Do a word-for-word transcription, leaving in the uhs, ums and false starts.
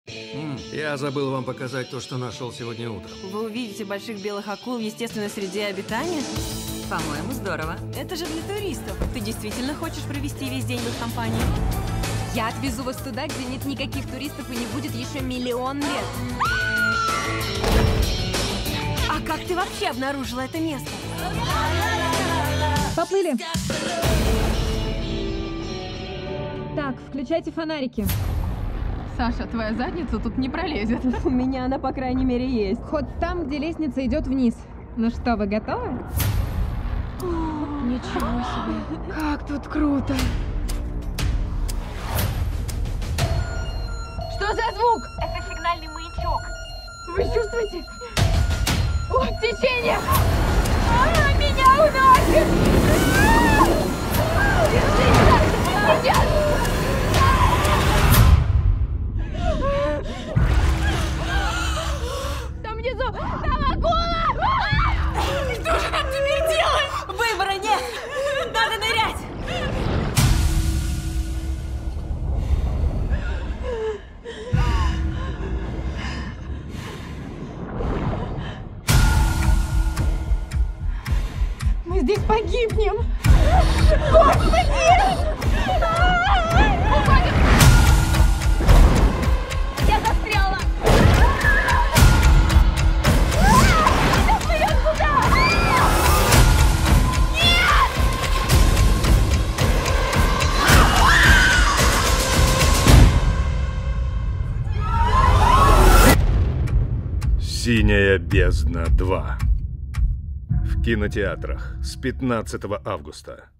М, Я забыл вам показать то, что нашел сегодня утром. Вы увидите больших белых акул в естественной среде обитания? По-моему, здорово. Это же для туристов. Ты действительно хочешь провести весь день в их компании? Я отвезу вас туда, где нет никаких туристов и не будет еще миллион лет. А как ты вообще обнаружила это место? Поплыли. Так, включайте фонарики. Саша, твоя задница тут не пролезет. У меня она, по крайней мере, есть. Ход там, где лестница идет вниз. Ну что, вы готовы? Ничего себе. Как тут круто. Что за звук? Это сигнальный маячок. Вы чувствуете? О, течение! А, меня уносит! Держись! Сейчас! Там внизу! Там акула! Что же нам теперь делать? Выбора нет! Надо нырять! Мы здесь погибнем. Я застряла! «Синяя бездна два». В кинотеатрах с пятнадцатого августа.